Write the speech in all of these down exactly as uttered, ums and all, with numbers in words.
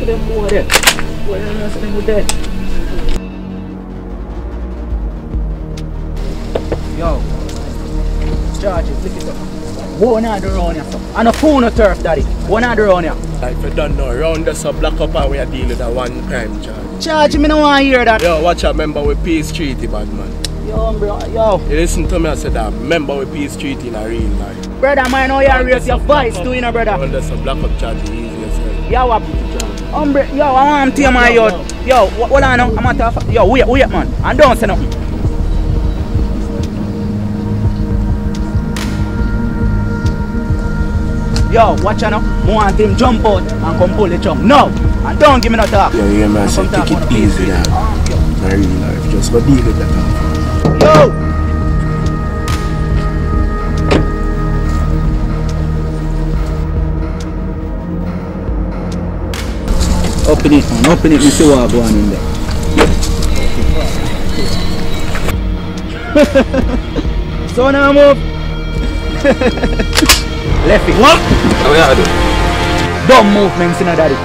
them boy there. Boy, them rest of them dead. Yo. Charge it, flick it up. One on the round here, so. And a phone of turf, daddy. One on the round here. Like, if you don't know, round the sub block up and we are dealing with a one crime charge. Charge me, no want to hear that. Yo, watch out, member with peace treaty, bad man. Yo, bro, yo. You listen to me, I said that member with peace treaty in a real life. Brother, man, know you raise your voice too, you know, brother. Round the sub block up charge is easy as hell. Yo, what? Umbre, yo, I want to tell my yo. Yo, hold on now. I'm going to talk. Yo, wait, wait, man. And don't say nothing. Yo, watch out now. I want him jump out and come pull the chum. No! And don't give me no talk. Yo, yeah, man, so take it easy now. In real life, just go deal with that. Yo! Open it, man. Open it and see what's going on in there. So now move. Left it. What? How are you doing? Dumb movements, you know, daddy.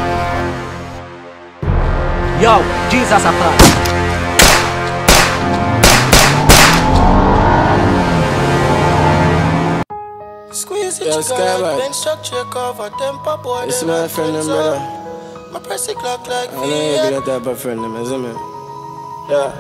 Yo, Jesus apart. Squeeze it, Yo, you Sky, like bench structure cover temper boy. This is my friend, and brother. My press it clock like I know you be that type of friend, isn't it? Yeah.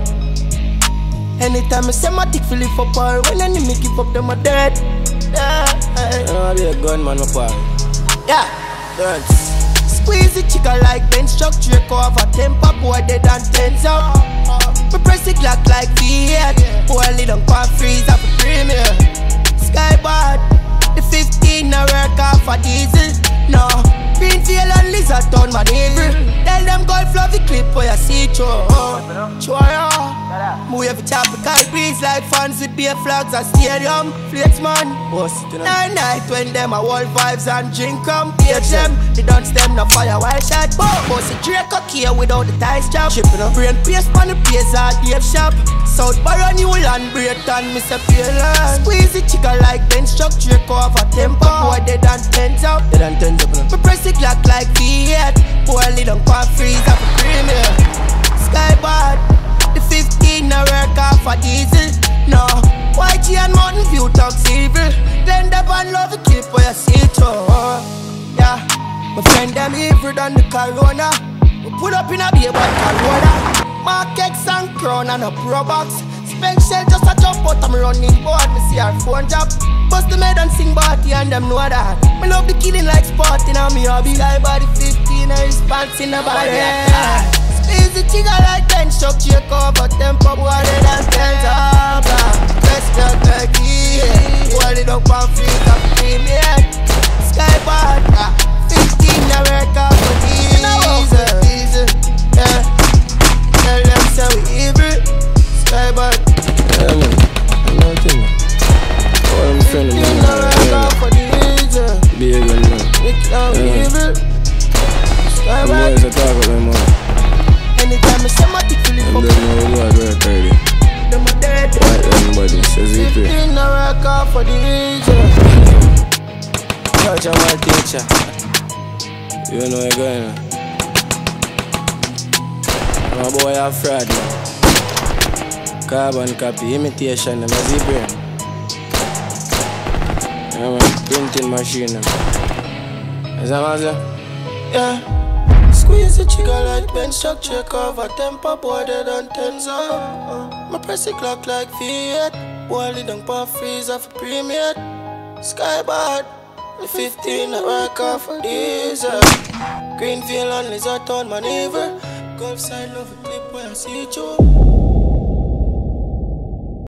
Anytime I say my dick feel it for power, when enemy give up, them are dead. Yeah, I know I be a gunman, my pal. yeah. Dance. Squeeze it, chica like bench structure cover temper boy dead and tens up. My press it clock like V eight, boy lay down pan freeze up a premier. Sky bad, the fifteen I work off for diesel. No, Greenfield and Lizard town my neighbor. Tell them golf love the clip where you see through. Sure, yeah. Move every tropical breeze like fans with beer flags at stadium. Flex man, nine night when them a wall vibes and drink come. Page them, they don't stem no fire while shot. Boss a Drake a key without the ties job. Shipping up brain pace on the place at Dave shop. South Barrow, New Land, Brayton, Mister Pearland. Squeeze it chica like bench structure cover temper. Boy dead and tens up. Dead and tens up. Me press it clock like V eight. Boy lay down pan freeze up a premier. Sky bad, the fifteen I work off for diesel. No, Y G and Mountain View talks evil. Then the band love the clip where you see it through. Yeah, my friend them evil than the corona. We put up in a beer but corona. Mark X and crown and a pro box. Spec shell just a jump out, I'm running board. Me see her phone drop. Bust the med and sing party and them know that. Me love the killing like sporting and me hobby. Like body fifteen, I response in the body. Squeeze the trigger like bench structure cover tempo. Boy, they dance dance up. Let's not like it. Boy, they don't want free top premium. Sky bad, fifteen, I work out for diesel. Yeah. Tell them say we evil. Sky bad. Yeah, man. I'm not thinking. Oh, I'm friend of mine. Yeah. Be a good man. Yeah. The boys are talking about them, man. Anytime I say my dick feel it I'm for doing no work work already. them a dead. White everybody says he pray. fifteen I work off for the Touch on my teacher. You know where you're going now. My boy a fraud man. Carbon copy, imitation, them a zebra. Yeah man, printing machine them. Is that what I'm saying? yeah. Squeeze the trigger like bench structure cover temper boy dead and tens up. Uh, my press it clock like V eight. Boy lay down pan freeze off a premier. Sky bad, the fifteen I work off for diesel. Greenfield and Lizard town my neighbor. Golf side love a clip where I see you.